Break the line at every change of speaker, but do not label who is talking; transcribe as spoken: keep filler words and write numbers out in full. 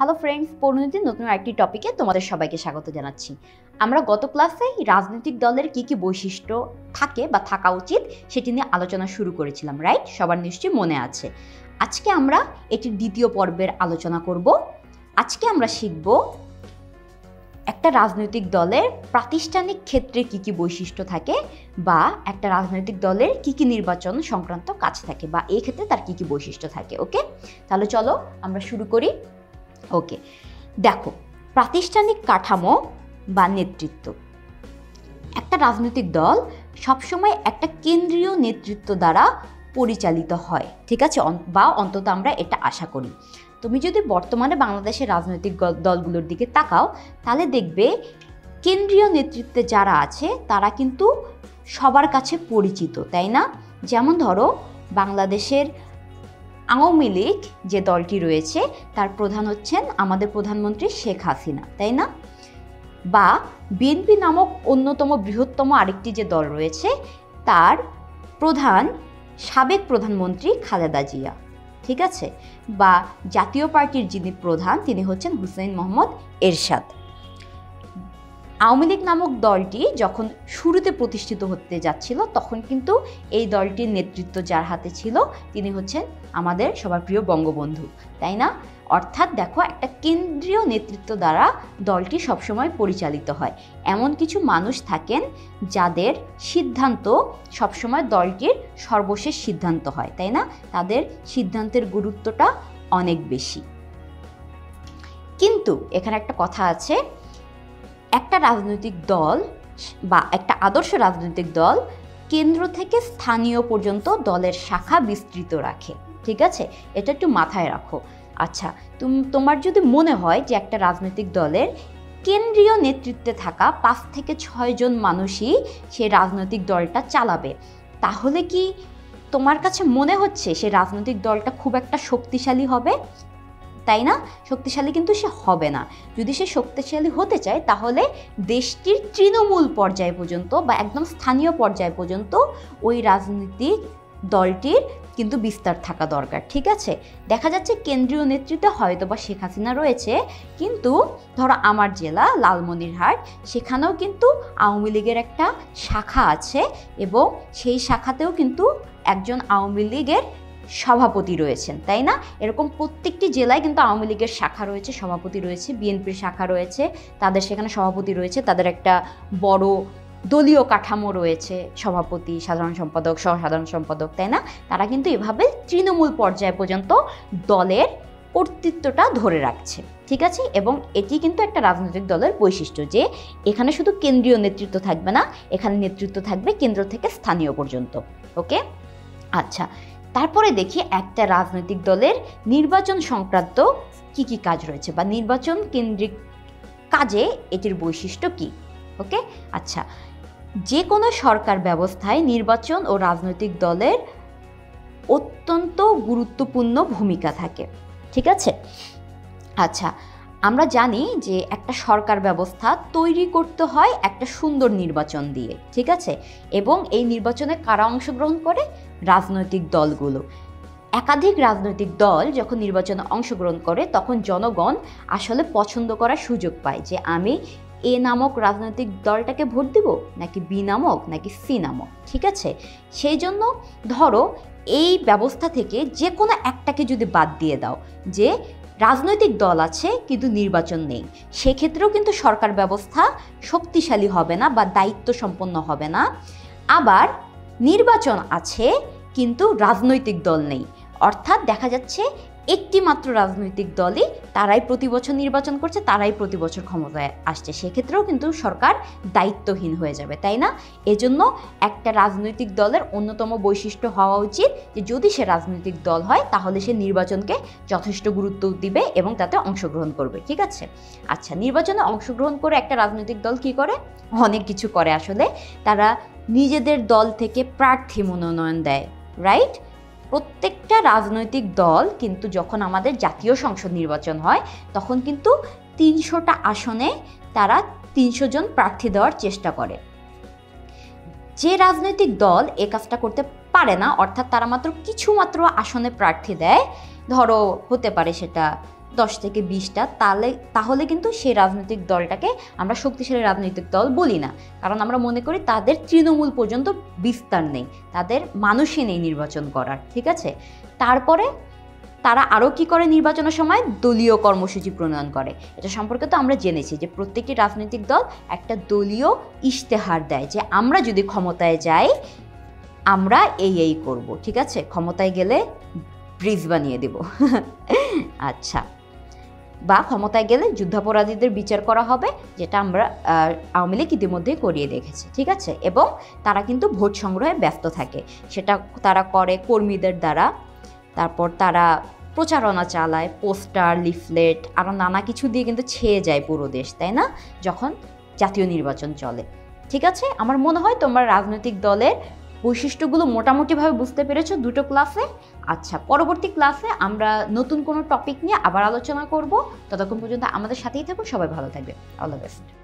Hello friends, পরিণতির নতুন একটি টপিকে তোমাদের সবাইকে স্বাগত জানাচ্ছি। আমরা গত ক্লাসে রাজনৈতিক দলের কি কি বৈশিষ্ট্য থাকে বা থাকা উচিত সেটি নিয়ে আলোচনা শুরু করেছিলাম, রাইট? সবার নিশ্চয়ই মনে আছে। আজকে আমরা এটির দ্বিতীয় পর্বের আলোচনা করব। আজকে আমরা শিখব একটা রাজনৈতিক দলের প্রাতিষ্ঠানিক ক্ষেত্রে কি কি বৈশিষ্ট্য থাকে, বা একটা রাজনৈতিক দলের কি কি নির্বাচন সংক্রান্ত কাজ থাকে, বা এই ক্ষেত্রে তার কি কি বৈশিষ্ট্য থাকে। ওকে, তাহলে চলো আমরা শুরু করি। ওকে, দেখো, প্রাতিষ্ঠানিক কাঠামো বা নেতৃত্ব। একটা রাজনৈতিক দল সবসময় একটা কেন্দ্রীয় নেতৃত্ব দ্বারা পরিচালিত হয়, ঠিক আছে, বা অন্তত আমরা এটা আশা করি। তুমি যদি বর্তমানে বাংলাদেশের রাজনৈতিক দলগুলোর দিকে তাকাও, তাহলে দেখবে কেন্দ্রীয় নেতৃত্বে যারা আছে তারা কিন্তু সবার কাছে পরিচিত, তাই না? যেমন ধরো, বাংলাদেশের আওয়ামী লীগ যে দলটি রয়েছে তার প্রধান হচ্ছেন আমাদের প্রধানমন্ত্রী শেখ হাসিনা, তাই না? বা বিএনপি নামক অন্যতম বৃহত্তম আরেকটি যে দল রয়েছে তার প্রধান সাবেক প্রধানমন্ত্রী খালেদা জিয়া, ঠিক আছে? বা জাতীয় পার্টির যিনি প্রধান তিনি হচ্ছেন হুসেইন মোহাম্মদ এরশাদ। আওয়ামী লীগ নামক দলটি যখন শুরুতে প্রতিষ্ঠিত হতে যাচ্ছিল তখন কিন্তু এই দলটির নেতৃত্ব যার হাতে ছিল তিনি হচ্ছেন আমাদের সবার প্রিয় বঙ্গবন্ধু, তাই না? অর্থাৎ দেখো, একটা কেন্দ্রীয় নেতৃত্ব দ্বারা দলটি সবসময় পরিচালিত হয়। এমন কিছু মানুষ থাকেন যাদের সিদ্ধান্ত সবসময় দলটির সর্বশেষ সিদ্ধান্ত হয়, তাই না? তাদের সিদ্ধান্তের গুরুত্বটা অনেক বেশি। কিন্তু এখানে একটা কথা আছে, একটা রাজনৈতিক দল বা একটা আদর্শ রাজনৈতিক দল কেন্দ্র থেকে স্থানীয় পর্যন্ত দলের শাখা বিস্তৃত রাখে, ঠিক আছে? এটা একটু মাথায় রাখো। আচ্ছা, তুমি তোমার যদি মনে হয় যে একটা রাজনৈতিক দলের কেন্দ্রীয় নেতৃত্বে থাকা পাঁচ থেকে ছয় জন মানুষই সেই রাজনৈতিক দলটা চালাবে, তাহলে কি তোমার কাছে মনে হচ্ছে সে রাজনৈতিক দলটা খুব একটা শক্তিশালী হবে? তাই না? শক্তিশালী কিন্তু সে হবে না। যদি সে শক্তিশালী হতে চায় তাহলে দেশটির তৃণমূল পর্যায় পর্যন্ত বা একদম স্থানীয় পর্যায় পর্যন্ত ওই রাজনৈতিক দলটির কিন্তু বিস্তার থাকা দরকার, ঠিক আছে? দেখা যাচ্ছে কেন্দ্রীয় নেতৃত্বে হয়তো বা শেখ হাসিনা রয়েছে, কিন্তু ধরো আমার জেলা লালমনিরহাট, সেখানেও কিন্তু আওয়ামী লীগের একটা শাখা আছে এবং সেই শাখাতেও কিন্তু একজন আওয়ামী লীগের সভাপতি রয়েছেন, তাই না? এরকম প্রত্যেকটি জেলায় কিন্তু আওয়ামী লীগের শাখা রয়েছে, সভাপতি রয়েছে, বিএনপির শাখা রয়েছে, তাদের সেখানে সভাপতি রয়েছে, তাদের একটা বড় দলীয় কাঠামো রয়েছে, সভাপতি, সাধারণ সম্পাদক, সহ সাধারণ সম্পাদক, তাই না? তারা কিন্তু এভাবে তৃণমূল পর্যায় পর্যন্ত দলের কর্তৃত্বটা ধরে রাখছে, ঠিক আছে? এবং এটি কিন্তু একটা রাজনৈতিক দলের বৈশিষ্ট্য যে এখানে শুধু কেন্দ্রীয় নেতৃত্ব থাকবে না, এখানে নেতৃত্ব থাকবে কেন্দ্র থেকে স্থানীয় পর্যন্ত। ওকে, আচ্ছা, তারপরে দেখি একটা রাজনৈতিক দলের নির্বাচন সংক্রান্ত কি কি কাজ রয়েছে বা নির্বাচন কেন্দ্রিক কাজে এটির বৈশিষ্ট্য কি। ওকে, আচ্ছা, যে কোনো সরকার ব্যবস্থায় নির্বাচন ও রাজনৈতিক দলের অত্যন্ত গুরুত্বপূর্ণ ভূমিকা থাকে, ঠিক আছে? আচ্ছা, আমরা জানি যে একটা সরকার ব্যবস্থা তৈরি করতে হয় একটা সুন্দর নির্বাচন দিয়ে, ঠিক আছে? এবং এই নির্বাচনে কারা অংশগ্রহণ করে? রাজনৈতিক দলগুলো। একাধিক রাজনৈতিক দল যখন নির্বাচনে অংশগ্রহণ করে তখন জনগণ আসলে পছন্দ করার সুযোগ পায় যে আমি এ নামক রাজনৈতিক দলটাকে ভোট দিব নাকি বি নামক নাকি সি নামক, ঠিক আছে? সেই জন্য ধরো এই ব্যবস্থা থেকে যে কোনো একটাকে যদি বাদ দিয়ে দাও, যে রাজনৈতিক দল আছে কিন্তু নির্বাচন নেই, সেক্ষেত্রেও কিন্তু সরকার ব্যবস্থা শক্তিশালী হবে না বা দায়িত্ব সম্পন্ন হবে না। আবার নির্বাচন আছে কিন্তু রাজনৈতিক দল নেই, অর্থাৎ দেখা যাচ্ছে একটি মাত্র রাজনৈতিক দলই, তারাই প্রতি বছর নির্বাচন করছে, তারাই প্রতি বছর ক্ষমতায় আসছে, সেক্ষেত্রেও কিন্তু সরকার দায়িত্বহীন হয়ে যাবে, তাই না? এজন্য একটা রাজনৈতিক দলের অন্যতম বৈশিষ্ট্য হওয়া উচিত যে যদি সে রাজনৈতিক দল হয় তাহলে সে নির্বাচনকে যথেষ্ট গুরুত্ব দিবে এবং তাতে অংশগ্রহণ করবে, ঠিক আছে? আচ্ছা, নির্বাচনে অংশগ্রহণ করে একটা রাজনৈতিক দল কি করে? অনেক কিছু করে আসলে। তারা নিজেদের দল থেকে প্রার্থী মনোনয়ন দেয়, রাইট? প্রত্যেকটা রাজনৈতিক দল কিন্তু যখন আমাদের জাতীয় সংসদ নির্বাচন হয় তখন কিন্তু তিনশোটা আসনে তারা তিনশো জন প্রার্থী দেওয়ার চেষ্টা করে। যে রাজনৈতিক দল এ কাজটা করতে পারে না, অর্থাৎ তারা মাত্র কিছু মাত্র আসনে প্রার্থী দেয়, ধরো হতে পারে সেটা দশ থেকে বিশটা, তাহলে তাহলে কিন্তু সেই রাজনৈতিক দলটাকে আমরা শক্তিশালী রাজনৈতিক দল বলি না, কারণ আমরা মনে করি তাদের তৃণমূল পর্যন্ত বিস্তার নেই, তাদের মানুষই নেই নির্বাচন করার, ঠিক আছে। তারপরে তারা আরও কি করে নির্বাচনের সময় দলীয় কর্মসূচি প্রণয়ন করে। এটা সম্পর্কে তো আমরা জেনেছি যে প্রত্যেকটি রাজনৈতিক দল একটা দলীয় ইশতেহার দেয় যে আমরা যদি ক্ষমতায় যাই আমরা এই এই করব, ঠিক আছে, ক্ষমতায় গেলে ব্রিজ বানিয়ে দেব আচ্ছা, বা ক্ষমতায় গেলে যুদ্ধাপরাধীদের বিচার করা হবে, যেটা আমরা আওয়ামী লীগ ইতিমধ্যেই করিয়ে দেখেছি, ঠিক আছে। এবং তারা কিন্তু ভোট সংগ্রহে ব্যস্ত থাকে, সেটা তারা করে কর্মীদের দ্বারা। তারপর তারা প্রচারণা চালায়, পোস্টার, লিফলেট, আরও নানা কিছু দিয়ে কিন্তু ছেয়ে যায় পুরো দেশ, তাই না, যখন জাতীয় নির্বাচন চলে, ঠিক আছে। আমার মনে হয় তোমরা রাজনৈতিক দলের বৈশিষ্ট্যগুলো মোটামুটিভাবে বুঝতে পেরেছো দুটো ক্লাসে। আচ্ছা, পরবর্তী ক্লাসে আমরা নতুন কোনো টপিক নিয়ে আবার আলোচনা করব। ততক্ষণ পর্যন্ত আমাদের সাথেই থাকুন, সবাই ভালো থাকবে। All the best.